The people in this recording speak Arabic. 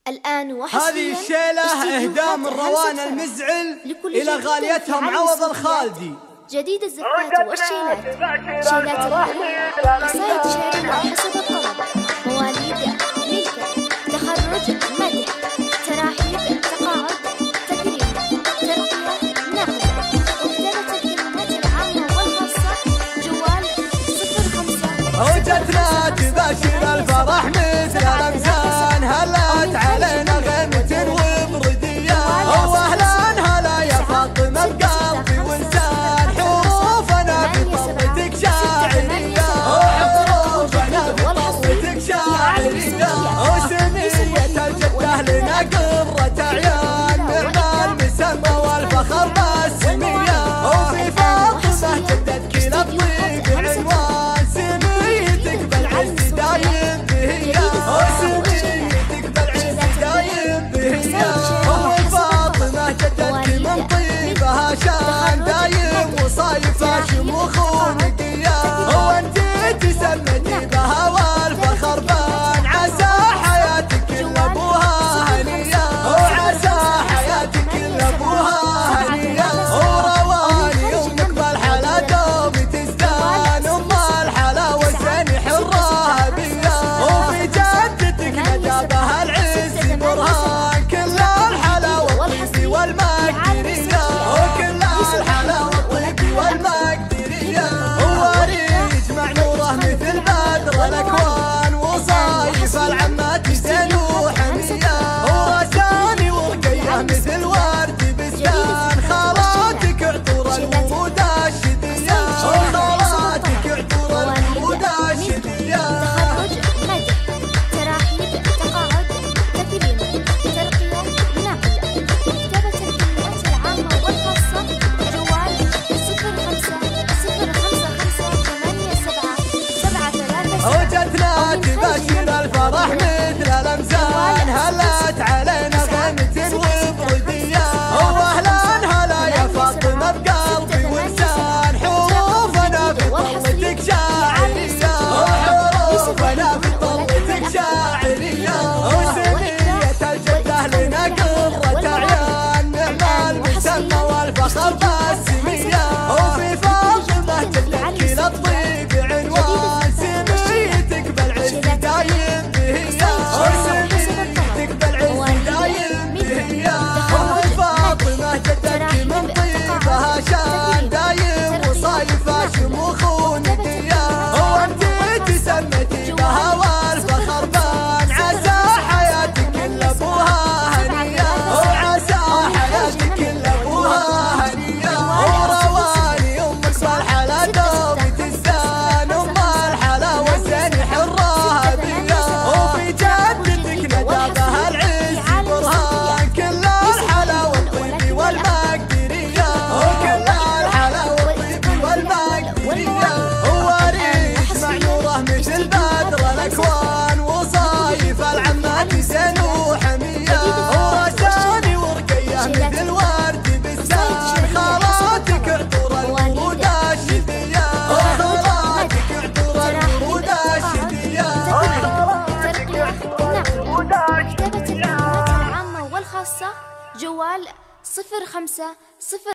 الآن هذه الشيلة إهداء من روان المزعل إلى غاليتها معوض الخالدي. جديد الزفات والشيلات، شيلات الرحيل، قصائد شعرية حسب الطلب، مواليد، ملكة، تخرج، مدح، تراحيب، تقاعد، تكريم، ترقية، نقد، وكتابة الكلمات العامة والخاصة. جوال 05 وجدنا تباشر الفرح مثل رمزان، هلت علينا غيمة وبردية، واهلا هلا يا فاطمة بقلبي ولسان، حروفنا في طلتك شاعرية، حروفنا في طلتك شاعرية، وسمية الجدة لنا قرة عيان، نعم المسمى والفخر بالسمية، وفي فاطمة جدتك للطيب عنوان، سميتك بالعز دايم بهي، وسميتك بالعز دايم بهي، وفاطمة جدتك من طيبها شان دايم، وصايفة شموخ ونقية، وانت تسمتي بها والفخر بان، عسى حياتك كل ابوها هنية، وعسى حياتك كل ابوها هنية، ورواني امك بالحلا دوبي تزدان، ام الحلا والزين حراها بيا، وفي جدتك ندى بها العز برهان، كل الحلا والطيب والمقدرية، وكل الحلا والطيب والمقدرية، ووريج مع نوره مثل بدر الاكوان، وصايف العمات زين وحمية، ورساني ورقية مثل ورد بستان، خالاتك عطور الورود الشدية، وخالاتك عطور الورود الشدية. تخرج، مدح، تراحيب، تقاعد، تكريم، ترقية، نقد، وكتابة الكلمات العامة والخاصة. جوال 05558773. وجدنا تباشر الفرح مثل الأمزان، هلت علينا غيمة وبردية، واهلا هلا يا فاطمة بقلبي ولسان، حروفنا في طلتك شاعرية، حروفنا في طلتك شاعرية، وسمية الجدة لنا قرة عيان، نعم المسمى والفخر بالسمية، وفي فاطمة جدتك للطيب عنوان، سميتك بالعز دايم بهي، وسميتك بالعز دايم بهي، وفاطمة جدتك من طيبها شان دايم، وصايفة شموخ ونقية، وانت تسمتي بها والفخر بان، عسى حياتك كل ابوها هنية، وعسى حياتك كل ابوها هنية، ورواني امك بالحلا دوبي تزدان، ام الحلا والزين حراها بيا، وفي جدتك ندى بها العز برهان، كل الحلا والطيب والمقدرية، وكل الحلا والطيب والمقدرية، ووريش مع نوره مثل بدر الاكوان، وصايف العمات زين وحمية، ورساني ورقية مثل ورد بستان، خالاتك عطور الورود الشدية، خالاتك عطور الورود الشدية، ترقية، نقد، وكتابة الكلمات العامة والخاصة. جوال 05